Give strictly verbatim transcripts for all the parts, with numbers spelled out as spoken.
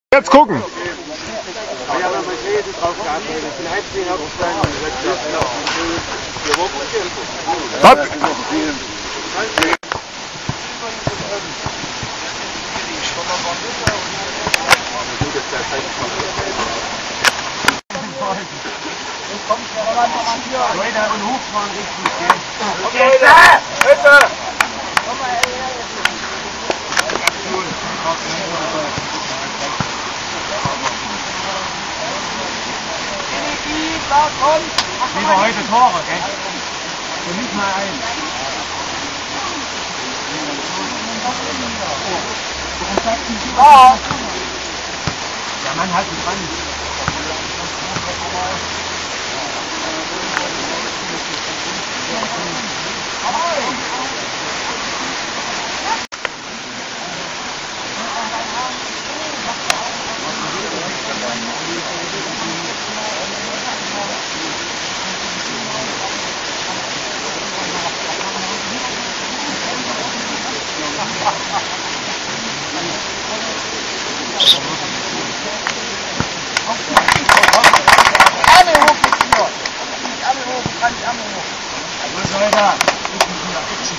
Jetzt gucken! Was? Leute und Hufmann richtig, gell? Okay, da! Bitte! Lieber heute Tore, gell? Und nicht mal ein. Ah! Der Mann hat ihn dran. Arme hoch jetzt hier! Die Arme hoch, ich kann die Arme hoch. Was soll da? Ich muss wieder pitchen.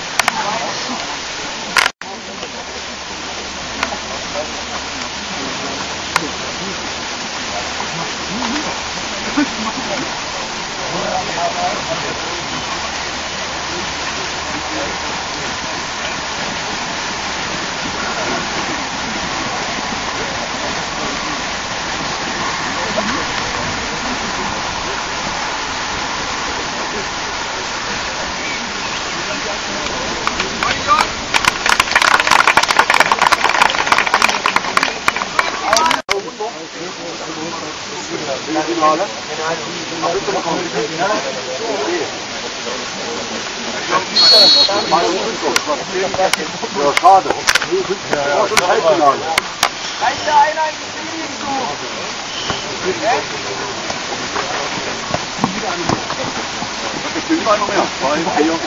Finale? Ja, schade. Ja, schon Halbfinale. Reicht da einer in die Fliegen zu? Ich bin immer noch mehr. Zwei, vier.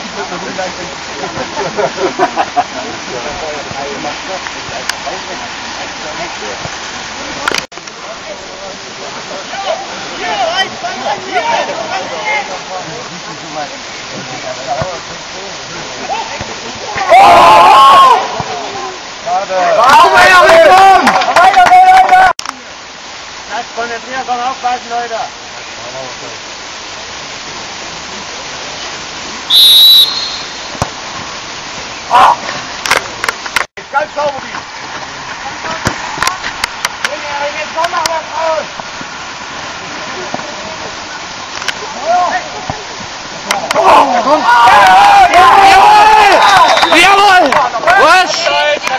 Lasst konzentrieren, komm aufpassen, Leute! Ah! Ganz sauber wie! Jetzt komm mal was raus! Oh, komm! Jawohl! Jawohl! Was?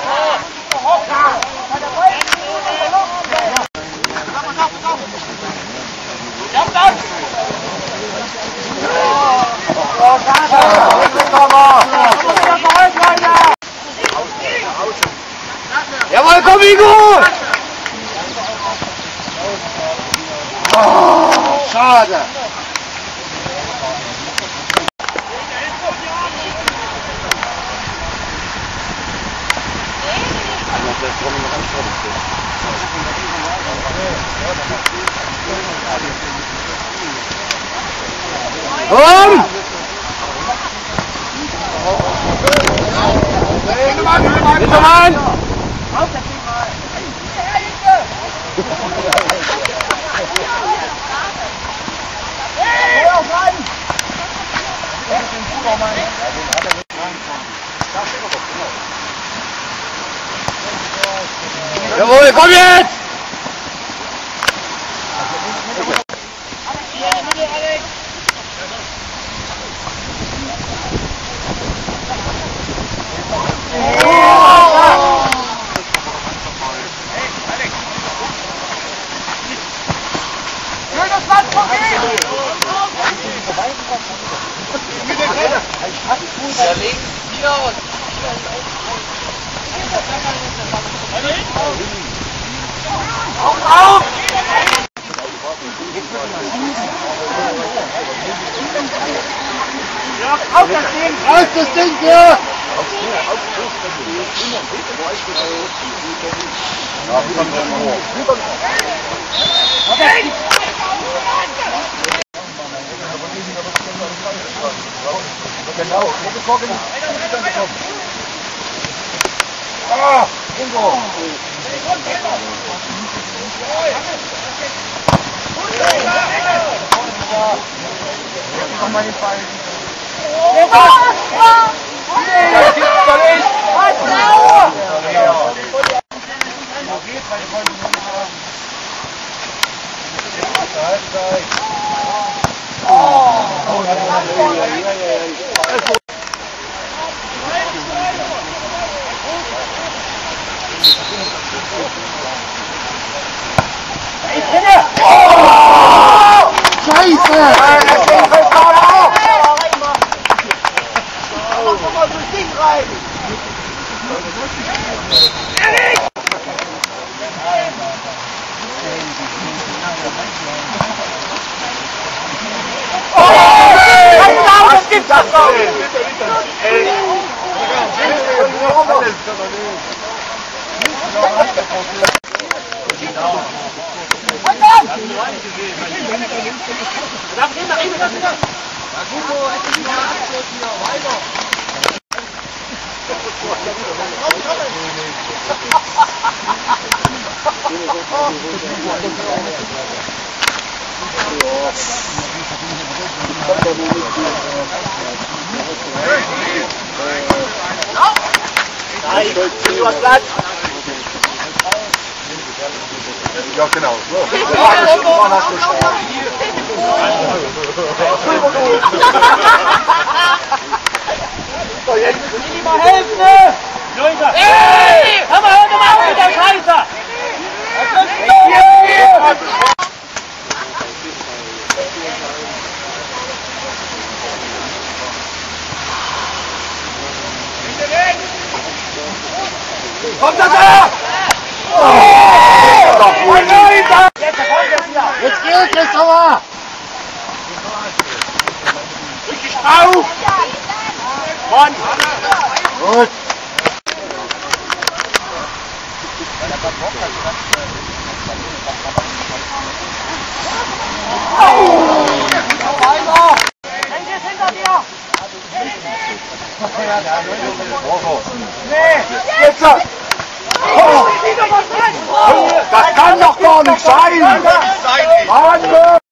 Jawohl, komm, Igo! Oh, schade! Komm! Hintermann! Jawohl, komm jetzt! Der links hier und auf, auf! Ja, auf das Ding! Auf das Ding, ja! Ja, wieder mal hoch. Genau, ah, Ingo! Komm mal hinfallen. Nee, gibt's doch nicht! Was, Bravo! Ja, genau. So, jetzt müssen die mal helfen, ne? Leute! Ey! Hör mal, hör mal auf mit der Scheiße! Was ist los? Kommt das her! Oh! Jetzt geht's, Christopher! Richtig auf! Mann! Gut! Nee! Jetzt! Oh. Das kann doch gar nicht sein! Mann!